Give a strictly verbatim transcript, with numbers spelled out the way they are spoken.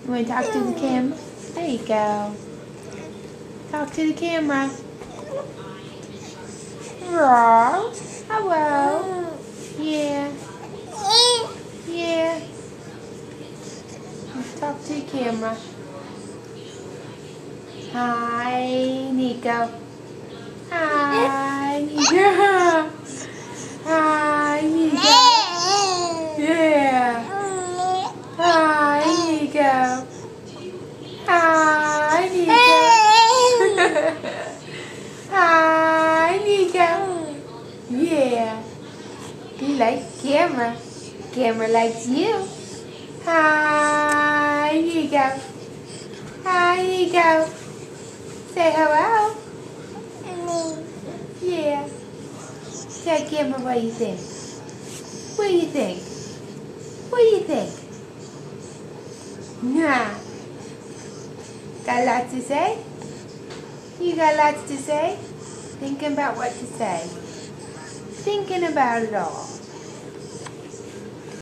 You want to talk to the camera? There you go. Talk to the camera. Roar. Hello. Yeah. Yeah. Let's talk to the camera. Hi, Nico. Hi, Nico. Hi, Nico. Yeah. Hi, Nico. Hi, Nico. Hi, Nico. Yeah. You like camera. Camera likes you. Hi, Nico. Hi, Nico. Say hello. Yeah. Tell camera what you think. What do you think? What do you think? Nah. Got lots to say? You got lots to say? Thinking about what to say. Thinking about it all.